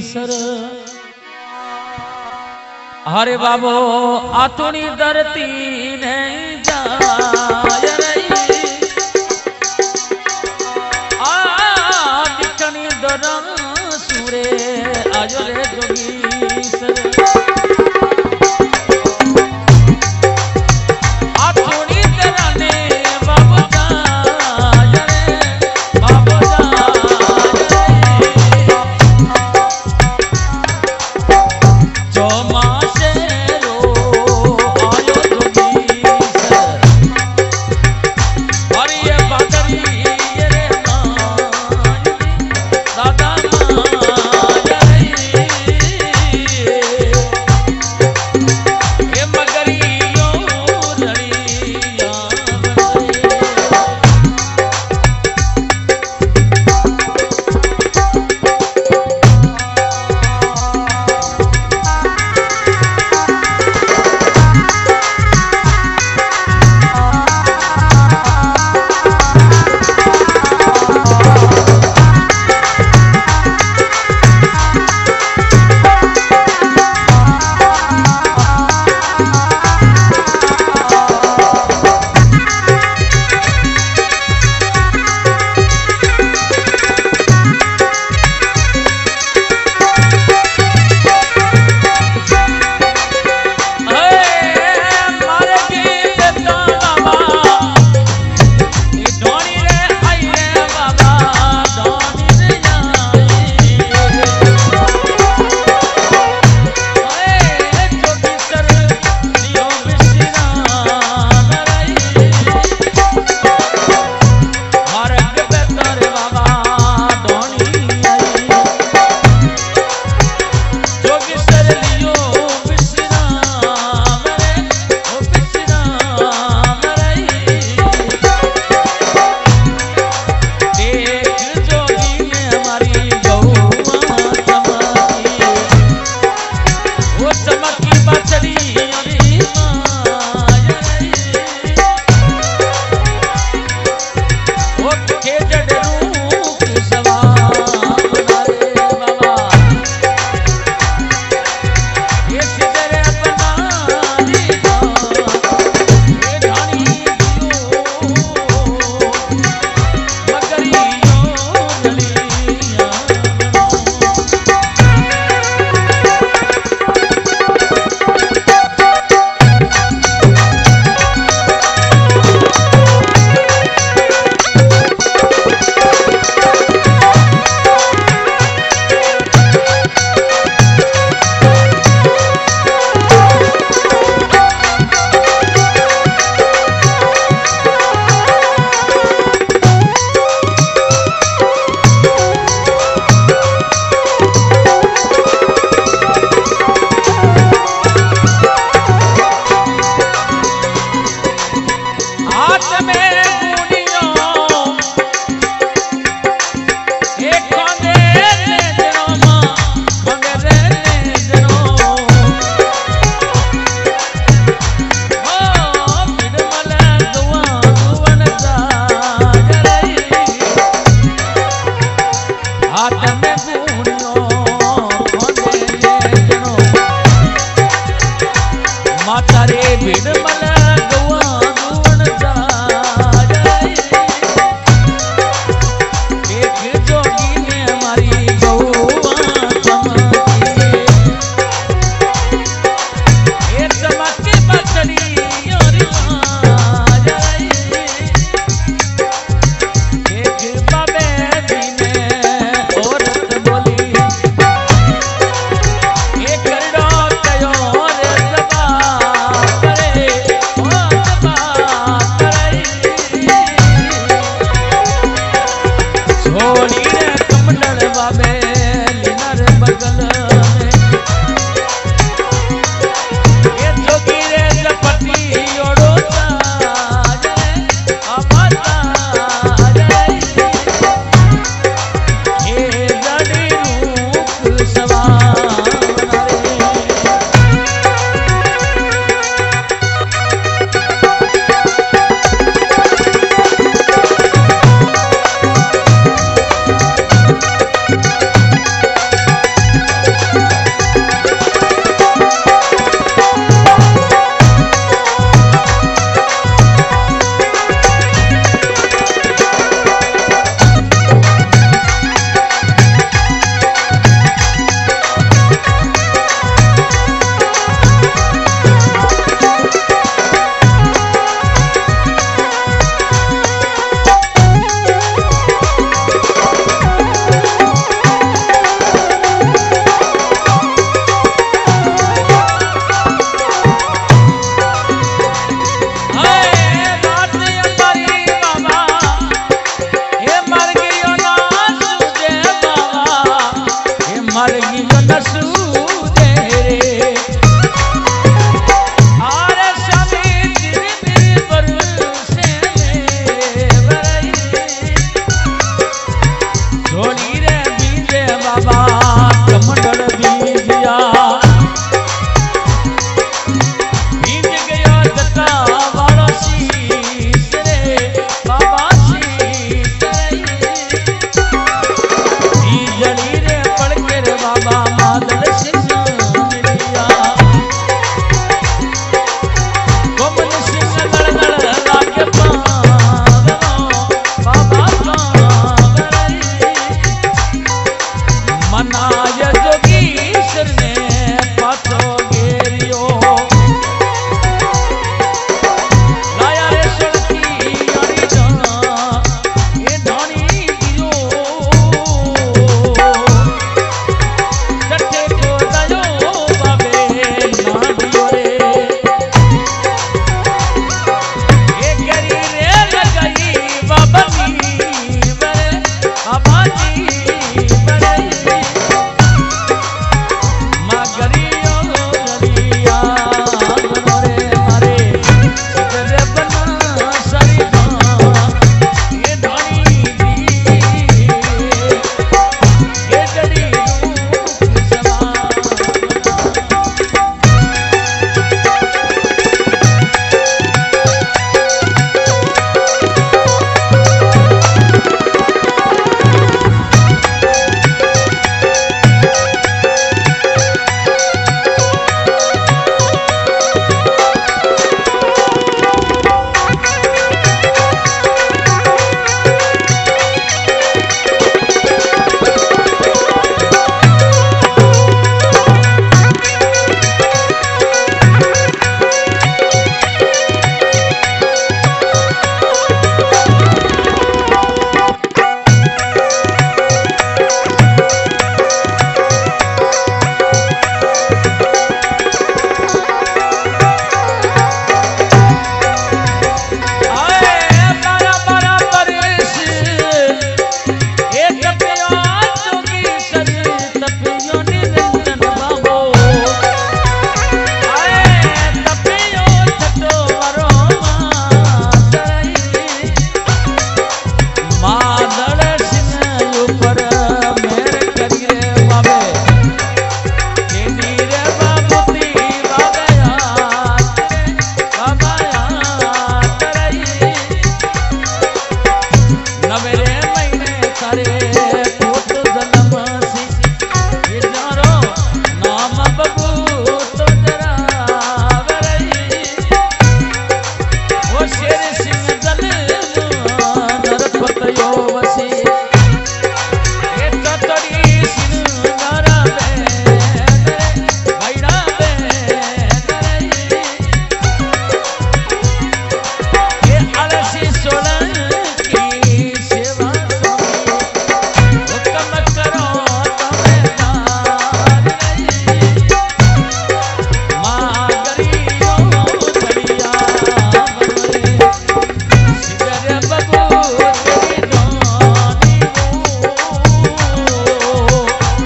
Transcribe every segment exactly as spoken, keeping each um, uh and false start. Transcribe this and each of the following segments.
Sir हरे बाबो आतुनी धरती नहीं जाय रही आ दिखनी दरन सुरे आयो रे जोगी सर एक करड़ो कयो रे सभा करे मारगी जो नसूरे रे आरे स्वामी तेरे तेरे बरसे में बरई झोली रे बीजे बाबा कमंडल बीजिया बीज गयो जटा वालो शीश रे बाबा शीश रे जड़ी रे पड़ के रे बाबा मादल सिंह मिलिया गोमन सिंह लड़ लड़ लागे पावनो बाबा पावरई मनाय जोगीश्वर ने पाछो घेरियो लाया रे सड़की यारी जाना ए धानी दियो जट्टे को दयो बाबे ना दियो रे ए गरी रे लगाई बाबा नी बरे बाबा जी बरे मा गरियो गरिया रे मारे सिदरे बना सरी ये धानी दी ये जड़ी रूप समा आए बारा बारा बरस ए तपियो जोगीश्वर तपियो निरंजन बाबो आए तपियो छटो वरो मातरई मादड़ सिंह ऊपर मेर करिए बाबे केनी रे बाबूती बाबे याद बाबा याद रही नवेरे महीने तारे पुत जन्म सी ये जारो नाम बबू तो जरा रही वो शेर सिंह जल नरपतयो वसी ये कतरी सिंह नारा बे भैरा बे रही ये अलसी सोलन की सेवा स्वामी हुक्म करो तमें दान रही मां गरियो गरिया बनरे सिदरे बबू तेरी जानी वो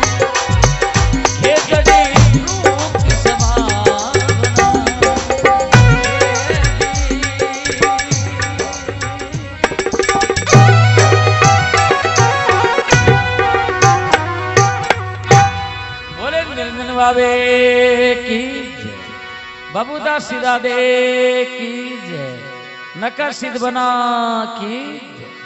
ये जड़ी रूप समावना बोले निरंजन बाबे की जय बाबूदा सिदा दे की जय नकर सिद्ध बना की जय।